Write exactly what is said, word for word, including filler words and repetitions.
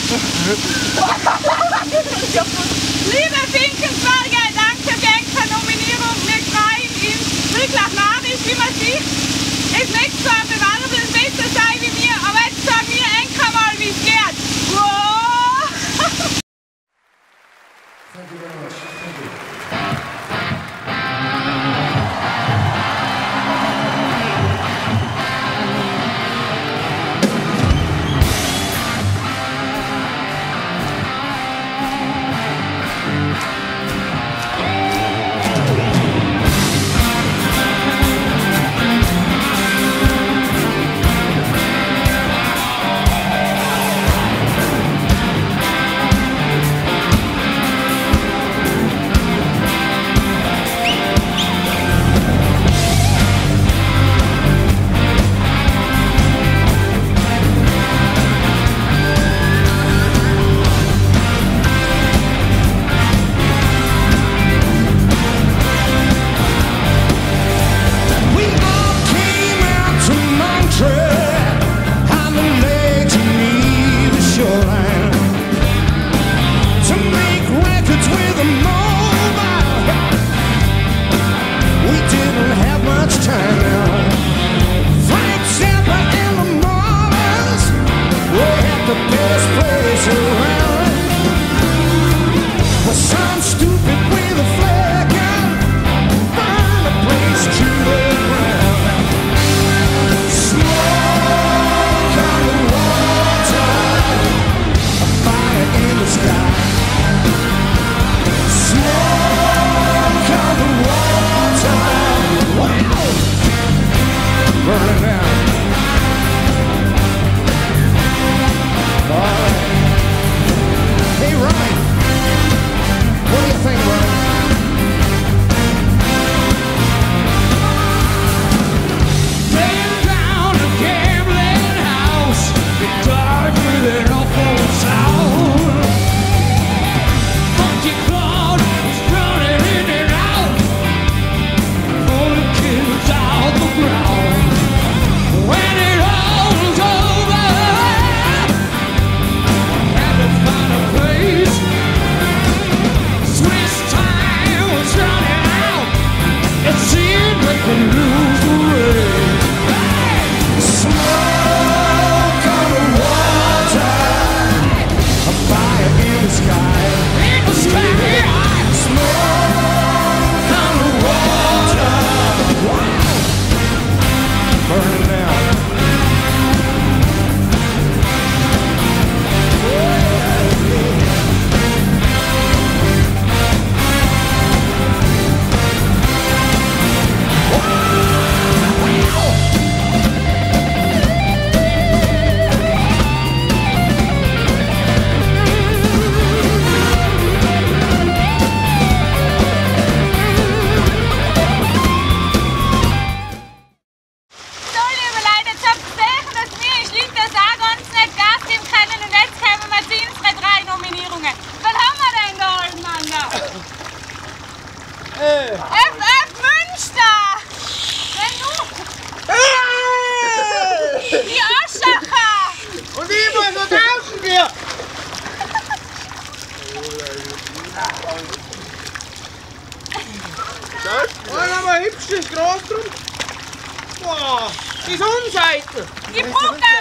Liebe Finkenberger, danke für die Nominierung. Wir freuen uns wirklich narrisch, wie man sieht. Es nicht so ein Bewerber, das besser sein wie mir, aber jetzt sagen wir endlich mal, wie es geht. Wow. Thank you very much. Thank you. F F Münster! Wenn du... Hey! Die Aschacher! Und ich muss noch draußen gehen! Das war aber hübsch, das Gras drum. Boah, die Sonnenseite! Die Brücke!